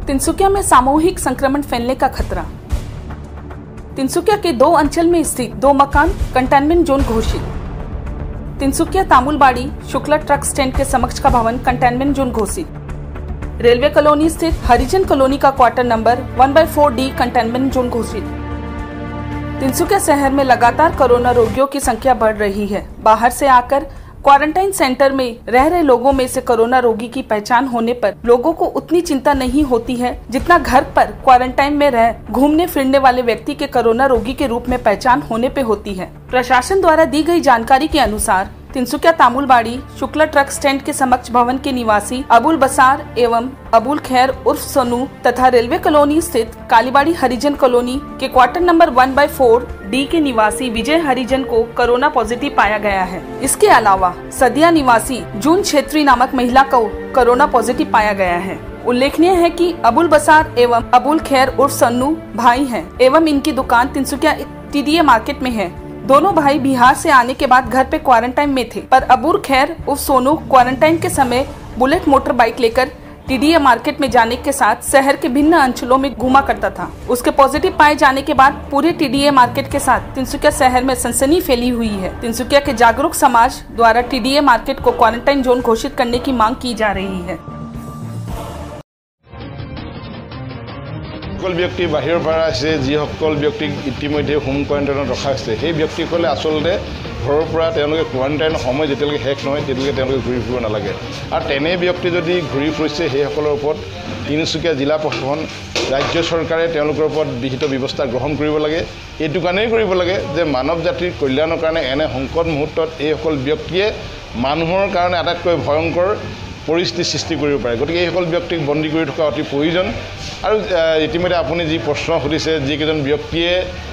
तिनसुकिया में सामूहिक संक्रमण फैलने का खतरा। तिनसुकिया के 2 अंचल में स्थित 2 मकान कंटेनमेंट जोन घोषित। तिनसुकिया तामुलबाड़ी शुक्ला ट्रक स्टैंड के समक्ष का भवन कंटेनमेंट जोन घोषित। रेलवे कॉलोनी स्थित हरिजन कॉलोनी का quarter number 1/4D containment zone घोषित। तिनसुकिया शहर में लगातार कोरोना रोगियों की संख्या बढ़ रही है। बाहर से आकर क्वारंटाइन सेंटर में रह रहे लोगों में से कोरोना रोगी की पहचान होने पर लोगों को उतनी चिंता नहीं होती है जितना घर पर क्वारंटाइन में रह घूमने फिरने वाले व्यक्ति के कोरोना रोगी के रूप में पहचान होने पे होती है। प्रशासन द्वारा दी गई जानकारी के अनुसार तिनसुकिया तामुलबाड़ी शुक्ला ट्रक स्टैंड के समक्ष भवन के निवासी अबुल बसार एवं अबुल खैर उर्फ सोनू तथा रेलवे कॉलोनी स्थित कालीबाड़ी हरिजन कॉलोनी के क्वार्टर नंबर 1/4D के निवासी विजय हरिजन को कोरोना पॉजिटिव पाया गया है। इसके अलावा सदिया निवासी जून छेत्री नामक महिला को कोरोना पॉजिटिव पाया गया है। उल्लेखनीय है कि अबुल बसार एवं अबुल खैर उर्फ सोनू भाई हैं एवं इनकी दुकान तिनसुकिया TDA मार्केट में है। दोनों भाई बिहार से आने के बाद घर पे क्वारंटाइन में थे, पर अबुल खैर उर्फ सोनू क्वारंटाइन के समय बुलेट मोटर बाइक लेकर TDA मार्केट में जाने के साथ शहर के भिन्न अंचलों में घूमा करता था। उसके पॉजिटिव पाए जाने के बाद पूरे TDA मार्केट के साथ तिनसुकिया शहर में सनसनी फैली हुई है। तिनसुकिया के जागरूक समाज द्वारा TDA मार्केट को क्वारंटाइन जोन घोषित करने की मांग की जा रही है। সকল ব্যক্তি বাহিৰৰ পৰা আছে, যিসকল ব্যক্তিক ইতিমধ্যে হোম কোৱাৰেণ্টাইনত ৰখা হৈছে, সেই ব্যক্তিসকলে আচলতে ঘৰৰ পৰা তেওঁলোকে কোৱাৰেণ্টাইন সময় যেতিয়ালৈকে শেষ নহয় তেতিয়ালৈকে তেওঁলোকে ঘূৰি ফুৰিব নালাগে। আৰু তেনে ব্যক্তি যদি ঘূৰি ফুৰিছে সেইসকলৰ ওপৰত তিনিচুকীয়া জিলা প্ৰশাসন ৰাজ্য চৰকাৰে তেওঁলোকৰ ওপৰত বিহিত ব্যৱস্থা গ্ৰহণ কৰিব লাগে। এইটো কাৰণেই কৰিব লাগে যে মানৱ জাতিৰ কল্যাণৰ কাৰণে এনে সংকট মুহূৰ্তত এইসকল ব্যক্তিয়ে মানুহৰ কাৰণে আটাইতকৈ ভয়ংকৰ পৰিস্থিতি সৃষ্টি কৰিব পাৰে। গতিকে এইসকল ব্যক্তিক বন্দী কৰি থকা অতি প্ৰয়োজন। আৰু ইতিমধ্যে আপুনি যি প্ৰশ্ন সুধিছে, যিকেইজন ব্যক্তিয়ে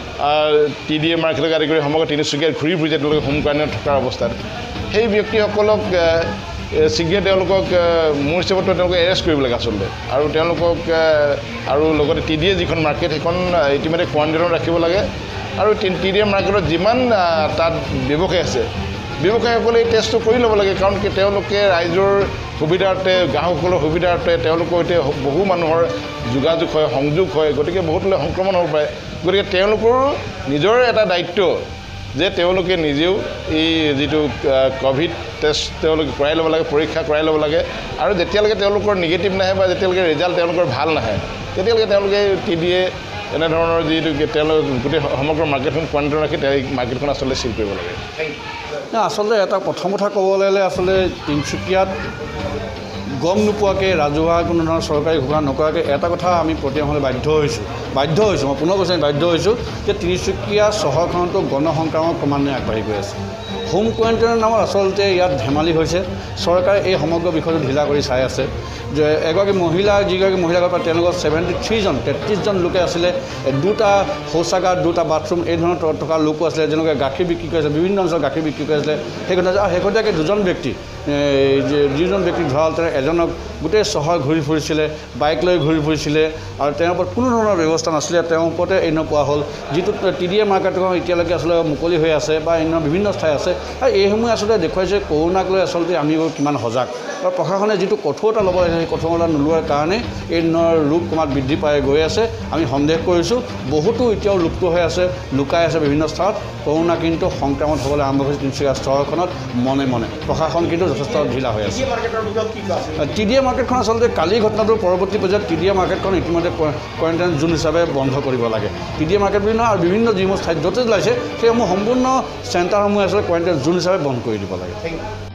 TDA মাৰ্কেটক আদি কৰি সমগ্ৰ তিনিচুকীয়াত ঘূৰি ফুৰিছে তেওঁলোকে হোম কোৱাৰেণ্টাইনত থকাৰ অৱস্থাত, সেই ব্যক্তিসকলক শীঘ্ৰে তেওঁলোকক মোৰ হিচাপত তেওঁলোকক এৰেষ্ট কৰিব লাগে আচলতে। আৰু তেওঁলোকক আৰু লগতে TDA যিখন মাৰ্কেট সেইখন ইতিমধ্যে কোৱাৰেণ্টাইনত ৰাখিব লাগে। আৰু TDA মাৰ্কেটত যিমান তাত ব্যৱসায়ী আছে ব্যৱসায়ীসকলে এই টেষ্টটো কৰি ল'ব লাগে, কাৰণ কি তেওঁলোকে ৰাইজৰ সুবিধাৰ্থে গ্ৰাহকসকলৰ সুবিধাৰ্থে তেওঁলোকৰ সৈতে বহু মানুহৰ যোগাযোগ হয়, সংযোগ হয়। গতিকে বহুতলৈ সংক্ৰমণ হ'ব পাৰে। গতিকে তেওঁলোকৰো নিজৰ এটা দায়িত্ব যে তেওঁলোকে নিজেও এই যিটো ক'ভিড টেষ্ট তেওঁলোকে কৰাই ল'ব লাগে, পৰীক্ষা কৰাই ল'ব লাগে। আৰু যেতিয়ালৈকে তেওঁলোকৰ নিগেটিভ নাহে বা যেতিয়ালৈকে ৰিজাল্ট তেওঁলোকৰ ভাল নাহে তেতিয়ালৈকে তেওঁলোকে TDA এনেধৰণৰ যিটো তেওঁলোকে গোটেই সমগ্ৰ মাৰ্কেটখন কোৱাৰেণ্টাইন ৰাখি তেওঁ মাৰ্কেটখন আচলতে চিল কৰিব লাগে। আচলতে এটা প্ৰথম কথা ক'বলৈ হ'লে আচলতে তিনিচুকীয়াত গম নোপোৱাকৈ ৰাজহুৱা কোনো ধৰণৰ চৰকাৰী ঘোষণা নকৰাকৈ এটা কথা আমি প্ৰতিমাহলৈ বাধ্য হৈছোঁ। মই পুনৰ কৈছোঁ আমি বাধ্য হৈছোঁ যে তিনিচুকীয়া চহৰখনতো গণসংক্ৰমণ ক্ৰমান্বয়ে আগবাঢ়ি গৈ আছে। হোম কোৱাৰেণ্টাইনৰ নামত আচলতে ইয়াত ধেমালি হৈছে। চৰকাৰে এই সমগ্ৰ বিষয়টো ঢিলা কৰি চাই আছে। যে যিগৰাকী মহিলাৰ পৰা তেওঁলোকৰ 33জন লোকে আছিলে, 2টা শৌচাগাৰ, 2টা বাথৰুম এই ধৰণৰ থকা লোকো আছিলে, যেনেকৈ গাখীৰ বিক্ৰী কৰি আছিলে, বিভিন্ন অঞ্চলত গাখীৰ বিক্ৰী কৰি আছিলে। শেহতীয়াকৈ 2জন ব্যক্তি যিজন ব্যক্তি ধৰা হ'ল তেওঁ এজনক গোটেই চহৰ ঘূৰি ফুৰিছিলে, বাইক লৈ ঘূৰি ফুৰিছিলে আৰু তেওঁৰ ওপৰত কোনো ধৰণৰ ব্যৱস্থা নাছিলে। তেওঁৰ ওপৰতে পোৱা হ'ল। যিটো TDA মাৰ্কেটখন এতিয়ালৈকে আচলতে মুকলি হৈ আছে বা অন্য বিভিন্ন ঠাই আছে। আৰু এইসমূহ আচলতে দেখুৱাইছে কৰোণাক লৈ আচলতে আমি কিমান সজাগ। আৰু প্ৰশাসনে যিটো কঠোৰতা ল'ব লাগে সেই কঠোৰতা নোলোৱাৰ কাৰণে এই ধৰণৰ ৰোগ ক্ৰমাৎ বৃদ্ধি পাই গৈ আছে। আমি সন্দেহ কৰিছোঁ বহুতো এতিয়াও লুপ্ত হৈ আছে, লুকাই আছে বিভিন্ন স্থানত। কৰোণা কিন্তু সংক্ৰমণ হ'বলৈ আৰম্ভ হৈছে তিনিচুকীয়া চহৰখনত মনে মনে। প্ৰশাসন কিন্তু যথেষ্ট ঢিলা হৈ আছে। TDA মাৰ্কেটখন আচলতে কালিৰ ঘটনাটোৰ পৰৱৰ্তী পৰ্যায়ত TDA মাৰ্কেটখন ইতিমধ্যে কোৱাৰেণ্টাইন জোন হিচাপে বন্ধ কৰিব লাগে। TDA মাৰ্কেট বুলি নহয় আৰু বিভিন্ন যিসমূহ ঠাইত য'তে ওলাইছে সেইসমূহ সম্পূৰ্ণ চেণ্টাৰসমূহ আচলতে কোৱাৰেণ্টাইন জোন হিচাপে বন্ধ কৰি দিব লাগে।